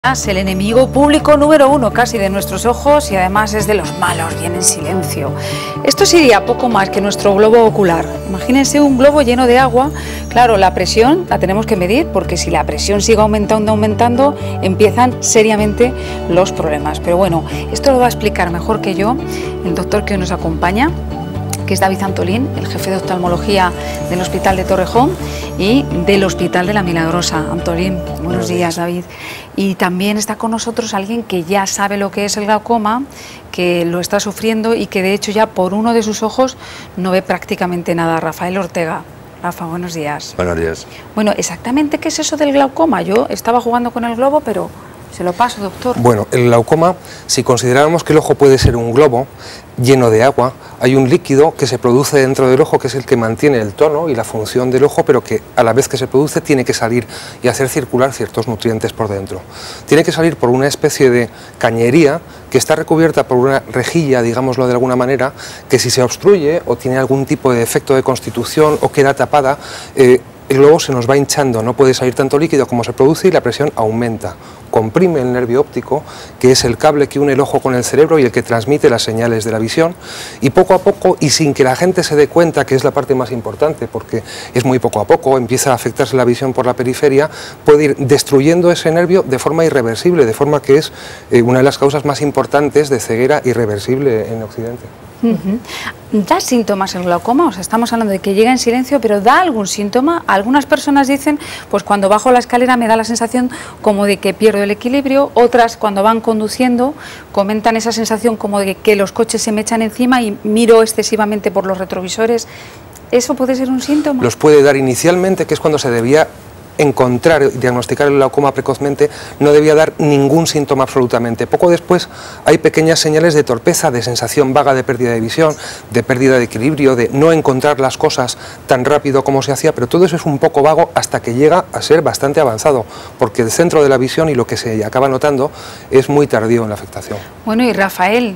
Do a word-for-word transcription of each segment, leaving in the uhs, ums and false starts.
Es el enemigo público número uno casi de nuestros ojos y además es de los malos, viene en silencio. Esto sería poco más que nuestro globo ocular. Imagínense un globo lleno de agua. Claro, la presión la tenemos que medir porque si la presión sigue aumentando, aumentando, empiezan seriamente los problemas. Pero bueno, esto lo va a explicar mejor que yo el doctor que hoy nos acompaña, que es David Antolín, el jefe de oftalmología del Hospital de Torrejón y del Hospital de la Milagrosa. Antolín, buenos, buenos días, días, David. Y también está con nosotros alguien que ya sabe lo que es el glaucoma, que lo está sufriendo y que de hecho ya por uno de sus ojos no ve prácticamente nada, Rafael Ortega. Rafa, buenos días. Buenos días. Bueno, exactamente qué es eso del glaucoma. Yo estaba jugando con el globo, pero se lo paso, doctor. Bueno, el glaucoma, si consideráramos que el ojo puede ser un globo lleno de agua, hay un líquido que se produce dentro del ojo que es el que mantiene el tono y la función del ojo, pero que a la vez que se produce tiene que salir y hacer circular ciertos nutrientes por dentro. Tiene que salir por una especie de cañería que está recubierta por una rejilla, digámoslo de alguna manera, que si se obstruye o tiene algún tipo de defecto de constitución o queda tapada, eh, el globo se nos va hinchando, no puede salir tanto líquido como se produce y la presión aumenta. Comprime el nervio óptico, que es el cable que une el ojo con el cerebro y el que transmite las señales de la visión, y poco a poco, y sin que la gente se dé cuenta, que es la parte más importante, porque es muy poco a poco, empieza a afectarse la visión por la periferia, puede ir destruyendo ese nervio de forma irreversible, de forma que es eh, una de las causas más importantes de ceguera irreversible en Occidente. Uh-huh. ¿Da síntomas el glaucoma? O sea, estamos hablando de que llega en silencio, pero ¿da algún síntoma? Algunas personas dicen, pues cuando bajo la escalera me da la sensación como de que pierdo el equilibrio, otras cuando van conduciendo comentan esa sensación como de que los coches se me echan encima y miro excesivamente por los retrovisores. ¿Eso puede ser un síntoma? Los puede dar inicialmente, que es cuando se debía encontrar y diagnosticar el glaucoma precozmente, no debía dar ningún síntoma absolutamente. Poco después hay pequeñas señales de torpeza, de sensación vaga de pérdida de visión, de pérdida de equilibrio, de no encontrar las cosas tan rápido como se hacía, pero todo eso es un poco vago hasta que llega a ser bastante avanzado, porque el centro de la visión y lo que se acaba notando es muy tardío en la afectación. Bueno, y Rafael,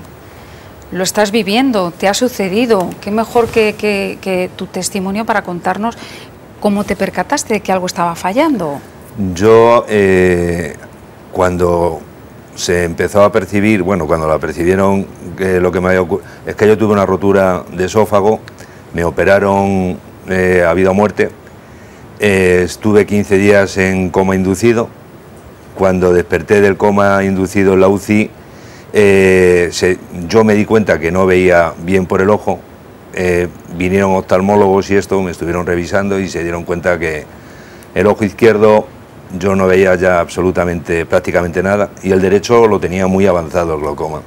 lo estás viviendo, te ha sucedido, qué mejor que, que, que tu testimonio para contarnos ¿cómo te percataste de que algo estaba fallando? Yo, eh, cuando se empezó a percibir, bueno, cuando la percibieron, que lo que me había ocurrido, es que yo tuve una rotura de esófago, me operaron eh, a vida o muerte, eh, estuve quince días en coma inducido. Cuando desperté del coma inducido en la U C I, eh, se, yo me di cuenta que no veía bien por el ojo. Eh, vinieron oftalmólogos y esto, me estuvieron revisando y se dieron cuenta que el ojo izquierdo yo no veía ya absolutamente, prácticamente nada, y el derecho lo tenía muy avanzado el glaucoma.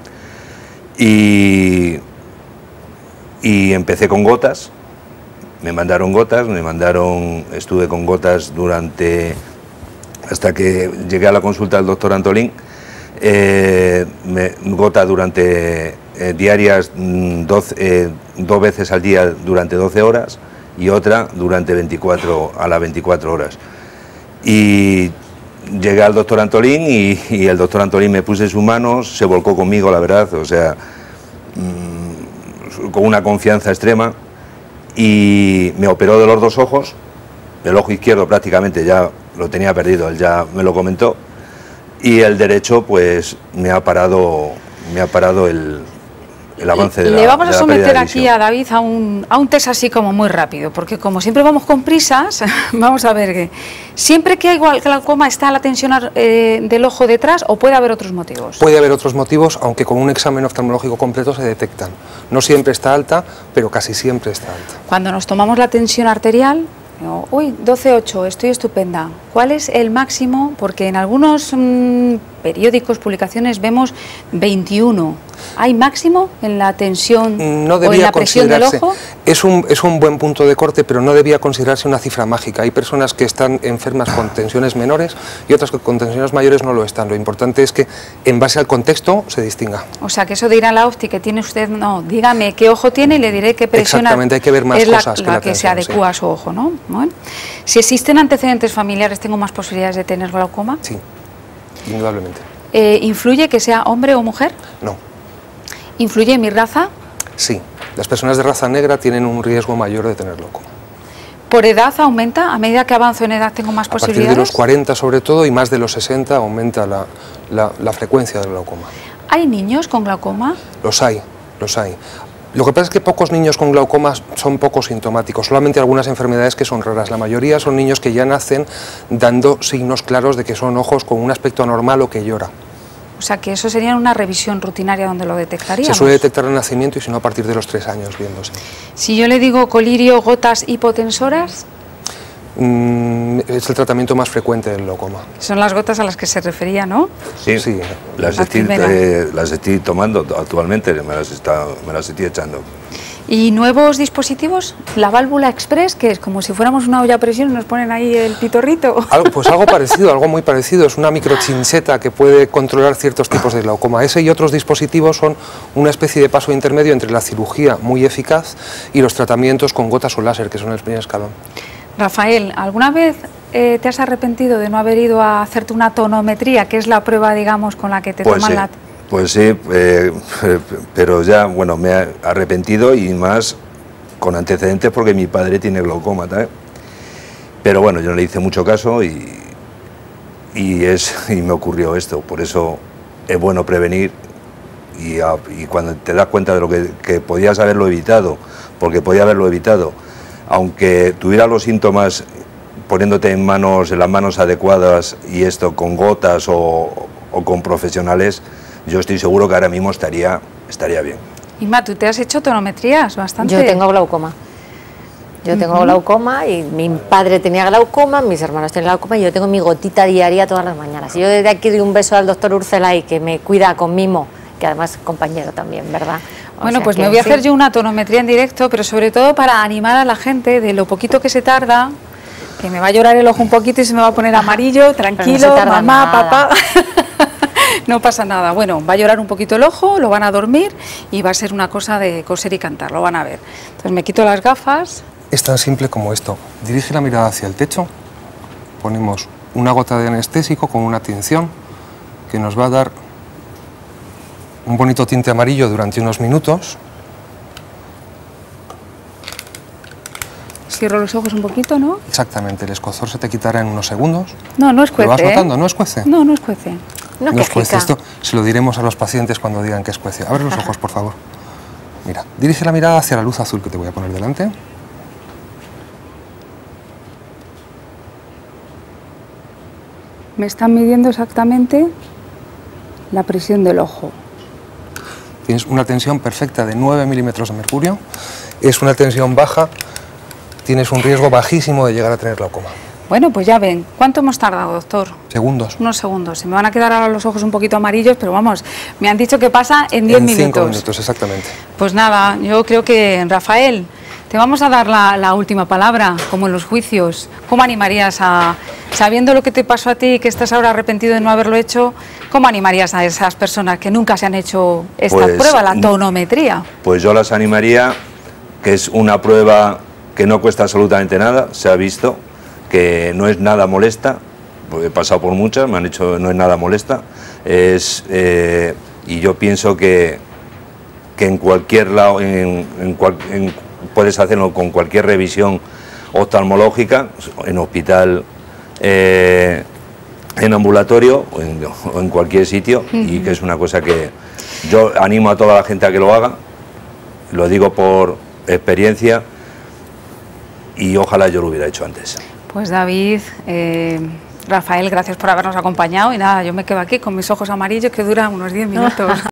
Y, y empecé con gotas, me mandaron gotas, me mandaron, estuve con gotas durante, hasta que llegué a la consulta del doctor Antolín, eh, me, gota durante eh, diarias, doce, eh, dos veces al día durante doce horas y otra durante veinticuatro, a las veinticuatro horas. Y llegué al doctor Antolín y, y el doctor Antolín me puse en sus manos, se volcó conmigo, la verdad, o sea, mmm, con una confianza extrema, y me operó de los dos ojos. El ojo izquierdo prácticamente ya lo tenía perdido, él ya me lo comentó, y el derecho pues me ha parado, me ha parado el... el avance de la, Le vamos a someter aquí a David a un, a un test así como muy rápido, porque como siempre vamos con prisas, vamos a ver que siempre que hay glaucoma está la tensión eh, del ojo detrás, o puede haber otros motivos. Puede haber otros motivos, aunque con un examen oftalmológico completo se detectan. No siempre está alta, pero casi siempre está alta. Cuando nos tomamos la tensión arterial, digo, uy, doce ocho, estoy estupenda. ¿Cuál es el máximo? Porque en algunos mmm, periódicos, publicaciones, vemos veintiuno. ¿Hay máximo en la tensión no o en la presión del ojo? Es un, es un buen punto de corte, pero no debía considerarse una cifra mágica. Hay personas que están enfermas con tensiones menores y otras que con tensiones mayores no lo están. Lo importante es que en base al contexto se distinga. O sea, que eso de ir a la óptica que tiene usted, no, dígame qué ojo tiene y le diré qué presión. Exactamente, hay que ver más es la, cosas que la la que tensión, se adecua sí. a su ojo, ¿no? Bueno. Si existen antecedentes familiares, ¿tengo más posibilidades de tener glaucoma? Sí, indudablemente. Eh, ¿Influye que sea hombre o mujer? No. ¿Influye mi raza? Sí, las personas de raza negra tienen un riesgo mayor de tener glaucoma. ¿Por edad aumenta? ¿A medida que avanzo en edad tengo más A partir posibilidades? de los cuarenta sobre todo y más de los sesenta aumenta la, la, la frecuencia del glaucoma. ¿Hay niños con glaucoma? Los hay, los hay. Lo que pasa es que pocos niños con glaucoma son poco sintomáticos, solamente algunas enfermedades que son raras. La mayoría son niños que ya nacen dando signos claros de que son ojos con un aspecto anormal o que llora. O sea, que eso sería una revisión rutinaria donde lo detectaríamos. Se suele detectar al nacimiento y si no a partir de los tres años viéndose. Si yo le digo colirio, gotas hipotensoras, Mm, es el tratamiento más frecuente del glaucoma. son las gotas a las que se refería, ¿no? Sí, Sí. Las, La estoy, primera. eh, las estoy tomando actualmente, me las, está, me las estoy echando. ¿Y nuevos dispositivos? La válvula express, que es como si fuéramos una olla a presión y nos ponen ahí el pitorrito. Algo, pues algo parecido, algo muy parecido, es una microchincheta que puede controlar ciertos tipos de glaucoma. Ese y otros dispositivos son una especie de paso intermedio entre la cirugía muy eficaz y los tratamientos con gotas o láser, que son el primer escalón. Rafael, ¿alguna vez eh, te has arrepentido de no haber ido a hacerte una tonometría, que es la prueba, digamos, con la que te Pues toman sí, la... pues sí, eh, pero ya, bueno, me he arrepentido y más con antecedentes porque mi padre tiene glaucoma también. Pero bueno, yo no le hice mucho caso y, y, es, y me ocurrió esto, por eso es bueno prevenir y, a, y cuando te das cuenta de lo que, que podías haberlo evitado, porque podía haberlo evitado, aunque tuviera los síntomas poniéndote en manos, en las manos adecuadas y esto con gotas o, o con profesionales, yo estoy seguro que ahora mismo estaría, estaría bien. Inma, ¿tú te has hecho tonometrías bastante? Yo tengo glaucoma. Yo tengo Ujú. glaucoma y mi padre tenía glaucoma, mis hermanos tienen glaucoma y yo tengo mi gotita diaria todas las mañanas. Y yo desde aquí doy un beso al doctor Urcelay, que me cuida con mimo, que además es compañero también, ¿verdad? O Bueno, sea pues que, me voy a sí. hacer yo una tonometría en directo, pero sobre todo para animar a la gente de lo poquito que se tarda, que me va a llorar el ojo un poquito y se me va a poner amarillo, tranquilo, se tarda mamá, nada. papá. No pasa nada. Bueno, va a llorar un poquito el ojo, lo van a dormir y va a ser una cosa de coser y cantar, lo van a ver. Entonces me quito las gafas. Es tan simple como esto. Dirige la mirada hacia el techo, ponemos una gota de anestésico con una tinción que nos va a dar un bonito tinte amarillo durante unos minutos. Cierro los ojos un poquito, ¿no? Exactamente, el escozor se te quitará en unos segundos. No, no escuece. ¿Lo vas ¿eh? notando? ¿No escuece? No, no escuece. No, No que escuece. jica. Esto se lo diremos a los pacientes cuando digan que escuece. Abre los ojos, por favor. Mira, dirige la mirada hacia la luz azul que te voy a poner delante. Me están midiendo exactamente la presión del ojo. Tienes una tensión perfecta de nueve milímetros de mercurio. Es una tensión baja. Tienes un riesgo bajísimo de llegar a tener glaucoma. Bueno, pues ya ven. ¿Cuánto hemos tardado, doctor? Segundos. Unos segundos. Se me van a quedar ahora los ojos un poquito amarillos, pero vamos, me han dicho que pasa en diez En minutos. cinco minutos, exactamente. Pues nada, yo creo que, Rafael, te vamos a dar la, la última palabra, como en los juicios. ¿Cómo animarías a, sabiendo lo que te pasó a ti y que estás ahora arrepentido de no haberlo hecho, cómo animarías a esas personas que nunca se han hecho esta Pues, prueba, la tonometría? Pues yo las animaría, que es una prueba que no cuesta absolutamente nada, se ha visto, que no es nada molesta, porque he pasado por muchas, me han dicho no es nada molesta, es, eh, y yo pienso que, que en cualquier lado, en, en cual, en, puedes hacerlo con cualquier revisión oftalmológica, en hospital, eh, en ambulatorio o en, o en cualquier sitio, uh-huh. Y que es una cosa que yo animo a toda la gente a que lo haga, lo digo por experiencia, y ojalá yo lo hubiera hecho antes. Pues David, eh, Rafael, gracias por habernos acompañado y nada, yo me quedo aquí con mis ojos amarillos que duran unos diez minutos.